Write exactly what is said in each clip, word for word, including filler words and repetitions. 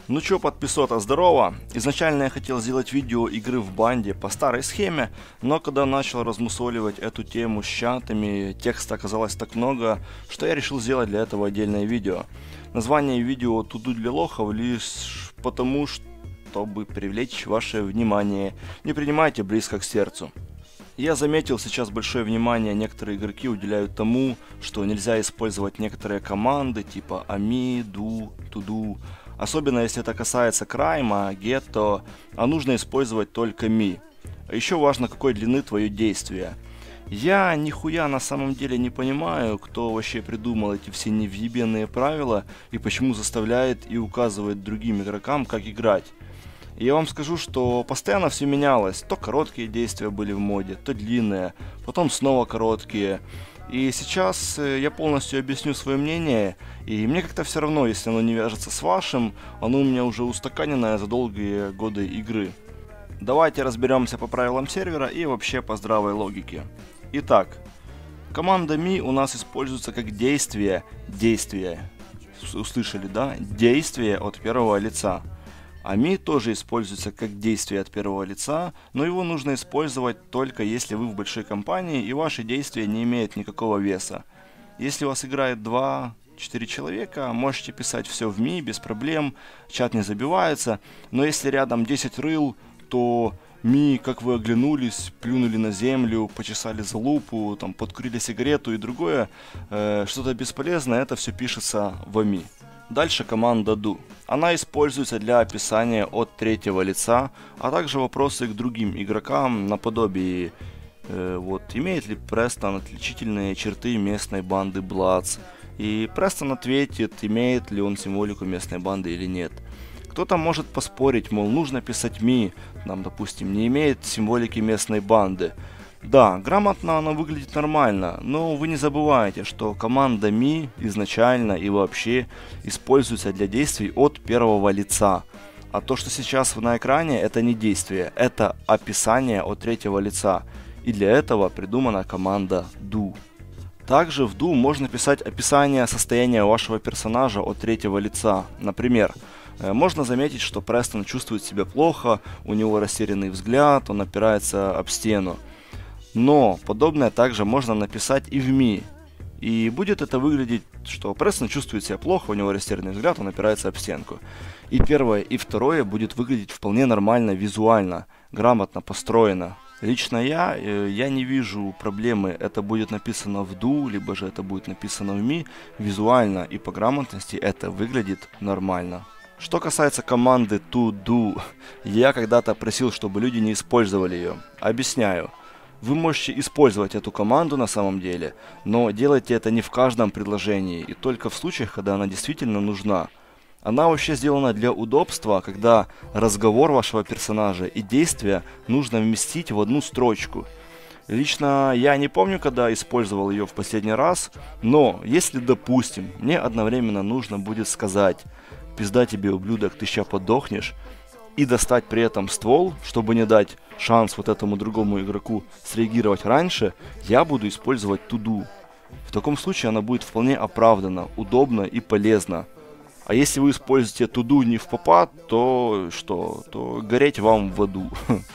Ну чё, подписота, здорово! Изначально я хотел сделать видео игры в банде по старой схеме, но когда начал размусоливать эту тему с чатами, текста оказалось так много, что я решил сделать для этого отдельное видео. Название видео «Туду для лохов» лишь потому, чтобы привлечь ваше внимание. Не принимайте близко к сердцу. Я заметил, сейчас большое внимание некоторые игроки уделяют тому, что нельзя использовать некоторые команды типа ami, do, todo. Особенно если это касается крайма, гетто, а нужно использовать только mi. А еще важно, какой длины твое действие. Я нихуя на самом деле не понимаю, кто вообще придумал эти все невъебенные правила и почему заставляет и указывает другим игрокам, как играть. И я вам скажу, что постоянно все менялось. То короткие действия были в моде, то длинные, потом снова короткие. И сейчас я полностью объясню свое мнение, и мне как-то все равно, если оно не вяжется с вашим, оно у меня уже устаканенное за долгие годы игры. Давайте разберемся по правилам сервера и вообще по здравой логике. Итак, команда mi у нас используется как действие, действие, услышали, да? Действие от первого лица. ami тоже используется как действие от первого лица, но его нужно использовать только если вы в большой компании и ваши действия не имеют никакого веса. Если у вас играет два-четыре человека, можете писать все в mi без проблем, чат не забивается, но если рядом десять рыл, то mi, как вы оглянулись, плюнули на землю, почесали за лупу, там, подкурили сигарету и другое, э, что-то бесполезное, это все пишется в ami. Дальше команда do. Она используется для описания от третьего лица, а также вопросы к другим игрокам наподобие э, вот, имеет ли Престон отличительные черты местной банды Bloods, и Престон ответит, имеет ли он символику местной банды или нет. Кто-то может поспорить, мол, нужно писать mi, нам, допустим, не имеет символики местной банды. Да, грамотно оно выглядит нормально, но вы не забывайте, что команда mi изначально и вообще используется для действий от первого лица. А то, что сейчас на экране, это не действие, это описание от третьего лица. И для этого придумана команда do. Также в do можно писать описание состояния вашего персонажа от третьего лица. Например, можно заметить, что Престон чувствует себя плохо, у него растерянный взгляд, он опирается об стену. Но подобное также можно написать и в mi. И будет это выглядеть, что Престон чувствует себя плохо, у него растерянный взгляд, он опирается об стенку. И первое, и второе будет выглядеть вполне нормально визуально, грамотно построено. Лично я, я не вижу проблемы, это будет написано в do, либо же это будет написано в mi. Визуально и по грамотности это выглядит нормально. Что касается команды to do, я когда-то просил, чтобы люди не использовали ее. Объясняю. Вы можете использовать эту команду на самом деле, но делайте это не в каждом предложении и только в случаях, когда она действительно нужна. Она вообще сделана для удобства, когда разговор вашего персонажа и действия нужно вместить в одну строчку. Лично я не помню, когда использовал ее в последний раз, но если, допустим, мне одновременно нужно будет сказать «пизда тебе, ублюдок, ты ща подохнешь», и достать при этом ствол, чтобы не дать шанс вот этому другому игроку среагировать раньше, я буду использовать to do. В таком случае она будет вполне оправдана, удобна и полезна. А если вы используете to do не в попад, то что? То гореть вам в аду.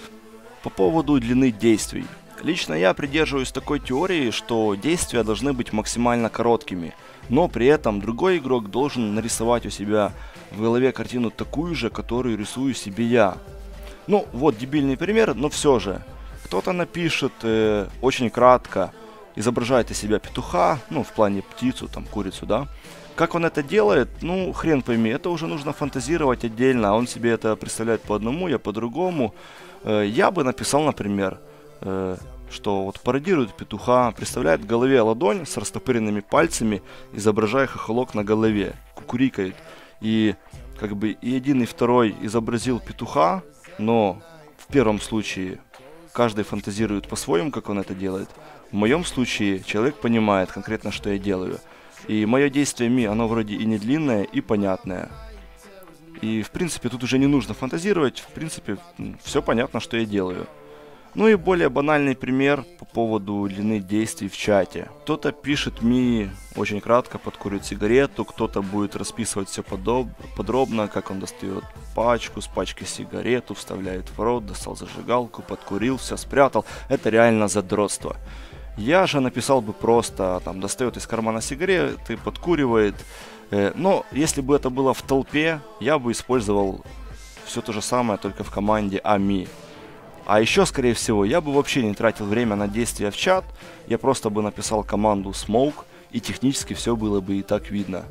По поводу длины действий. Лично я придерживаюсь такой теории, что действия должны быть максимально короткими, но при этом другой игрок должен нарисовать у себя в голове картину такую же, которую рисую себе я. Ну, вот дебильный пример, но все же. Кто-то напишет э, очень кратко, изображает из себя петуха, ну, в плане птицу, там, курицу, да. Как он это делает, ну, хрен пойми, это уже нужно фантазировать отдельно, а он себе это представляет по одному, я по другому. Э, я бы написал, например, э, что вот пародирует петуха, представляет в голове ладонь с растопыренными пальцами, изображая хохолок на голове, кукурикает. И как бы и один, и второй изобразил петуха, но в первом случае каждый фантазирует по-своему, как он это делает. В моем случае человек понимает конкретно, что я делаю. И мое действие mi, оно вроде и не длинное, и понятное. И в принципе тут уже не нужно фантазировать, в принципе все понятно, что я делаю. Ну и более банальный пример по поводу длины действий в чате. Кто-то пишет ми очень кратко, подкурит сигарету, кто-то будет расписывать все подоб- подробно, как он достает пачку, с пачки сигарету, вставляет в рот, достал зажигалку, подкурил, все спрятал. Это реально задротство. Я же написал бы просто, там, достает из кармана сигареты, подкуривает. Э, но если бы это было в толпе, я бы использовал все то же самое, только в команде ами. А еще, скорее всего, я бы вообще не тратил время на действия в чат, я просто бы написал команду smoke, и технически все было бы и так видно.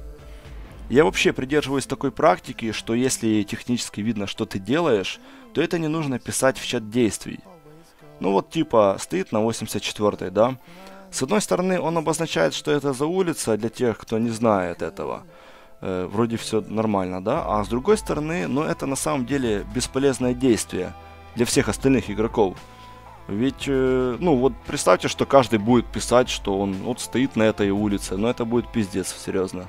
Я вообще придерживаюсь такой практики, что если технически видно, что ты делаешь, то это не нужно писать в чат действий. Ну вот типа стоит на восемьдесят четвёртой, да? С одной стороны, он обозначает, что это за улица для тех, кто не знает этого. Э, вроде все нормально, да? А с другой стороны, ну это на самом деле бесполезное действие для всех остальных игроков. Ведь, э, ну вот представьте, что каждый будет писать, что он вот стоит на этой улице, но это будет пиздец, серьезно.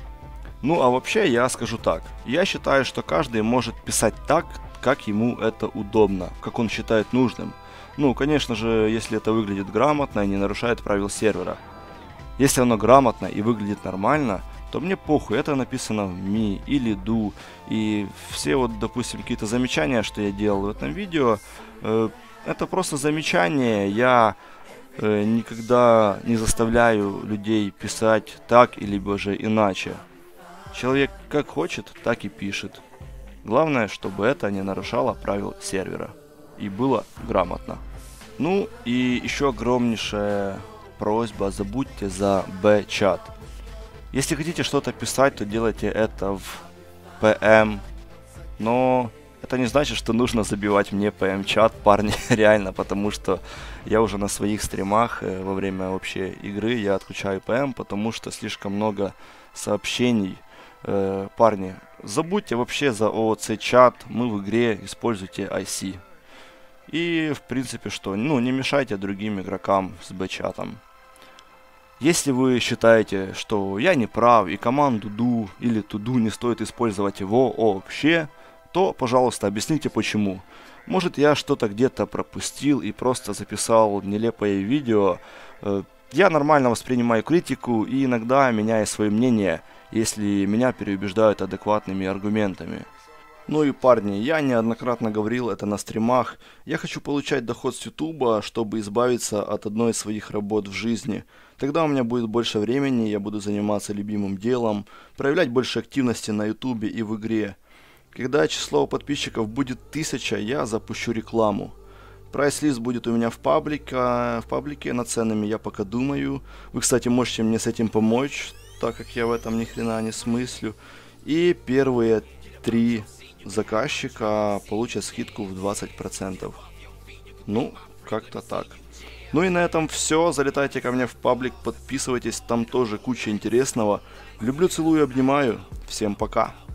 Ну а вообще я скажу так, я считаю, что каждый может писать так, как ему это удобно, как он считает нужным. Ну, конечно же, если это выглядит грамотно и не нарушает правил сервера. Если оно грамотно и выглядит нормально, то мне похуй, это написано в ми или ду, и все вот, допустим, какие-то замечания, что я делал в этом видео, э, это просто замечания, я э, никогда не заставляю людей писать так, либо же иначе. Человек как хочет, так и пишет. Главное, чтобы это не нарушало правил сервера и было грамотно. Ну и еще огромнейшая просьба, забудьте за бэ-чат. Если хотите что-то писать, то делайте это в пэ эм, но это не значит, что нужно забивать мне пэ эм-чат, парни, реально, потому что я уже на своих стримах э, во время вообще игры я отключаю пэ эм, потому что слишком много сообщений. Э, парни, забудьте вообще за о о цэ-чат, мы в игре, используйте ай си. И в принципе что, ну не мешайте другим игрокам с бэ-чатом. Если вы считаете, что я не прав и команду ду или туду не стоит использовать его вообще, то, пожалуйста, объясните почему. Может, я что-то где-то пропустил и просто записал нелепое видео. Я нормально воспринимаю критику и иногда меняю свое мнение, если меня переубеждают адекватными аргументами. Ну и парни, я неоднократно говорил это на стримах, я хочу получать доход с ютуба, чтобы избавиться от одной из своих работ в жизни. Тогда у меня будет больше времени, я буду заниматься любимым делом, проявлять больше активности на ютубе и в игре. Когда число подписчиков будет тысяча, я запущу рекламу. Прайс-лист будет у меня в паблике, в паблике, над ценами я пока думаю. Вы, кстати, можете мне с этим помочь, так как я в этом ни хрена не смыслю. И первые три заказчика получат скидку в двадцать процентов. Ну, как-то так. Ну и на этом все. Залетайте ко мне в паблик, подписывайтесь, там тоже куча интересного. Люблю, целую, обнимаю. Всем пока.